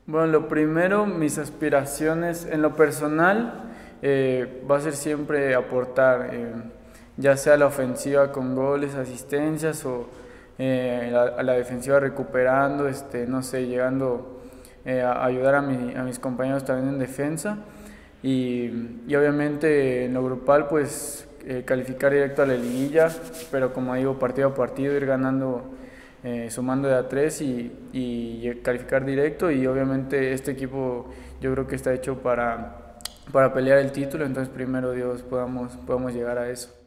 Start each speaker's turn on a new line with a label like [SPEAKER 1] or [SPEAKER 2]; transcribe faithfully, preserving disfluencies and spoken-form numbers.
[SPEAKER 1] Bueno, lo primero, mis aspiraciones en lo personal eh, va a ser siempre aportar, eh, ya sea a la ofensiva con goles, asistencias o eh, la- a la defensiva recuperando, este, no sé, llegando eh, a ayudar a, mi- a mis compañeros también en defensa y, y obviamente en lo grupal pues eh, calificar directo a la liguilla, pero como digo, partido a partido ir ganando eh, sumando de a tres y, y calificar directo y obviamente este equipo yo creo que está hecho para, para pelear el título, entonces primero Dios podamos, podamos llegar a eso.